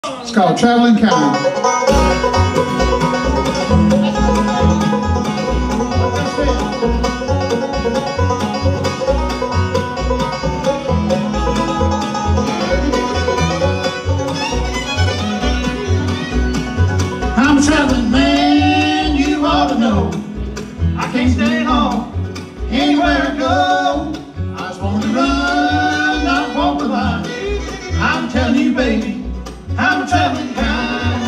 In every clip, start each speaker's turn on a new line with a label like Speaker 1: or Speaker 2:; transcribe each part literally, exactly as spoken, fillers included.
Speaker 1: It's called Traveling Cowboy. I'm a traveling man, you ought to know. I can't stay home, anywhere I go. I just want to run, not walk the line. I'm telling you, baby, I'm a traveling kind.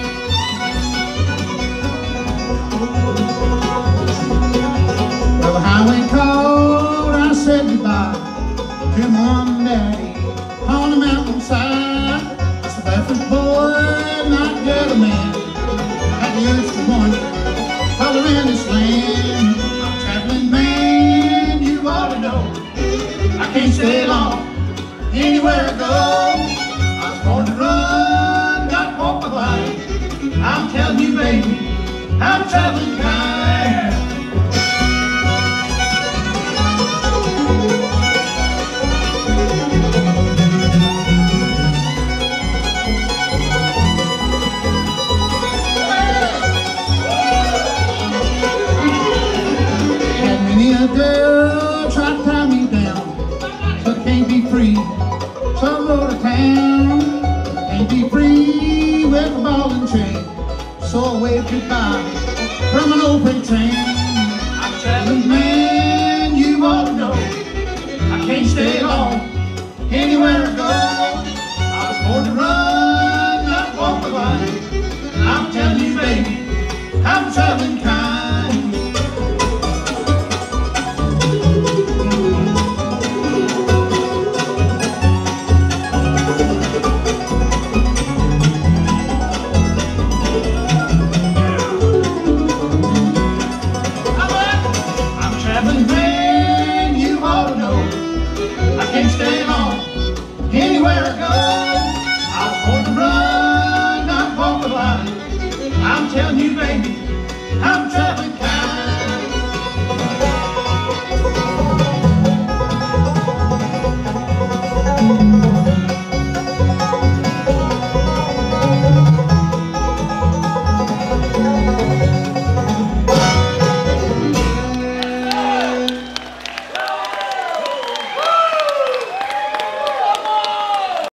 Speaker 1: Well, the highway called, I said goodbye to mom and daddy on the mountainside. I said, barefoot boy, not yet a man. Had the urge to want color in this land. I'm a traveling man, you ought to know. I can't stay long, anywhere I go. I was born to run, not walk the line. I'm telling you, baby, I'm a traveling kind. Had many a girl try to tie me down, so I can't be free. So I rode to town, can't be free with a ball and chain. So I waved goodbye from an open train. I'm a traveling man, you ought to know. I can't stay long, anywhere I go. I was born to run.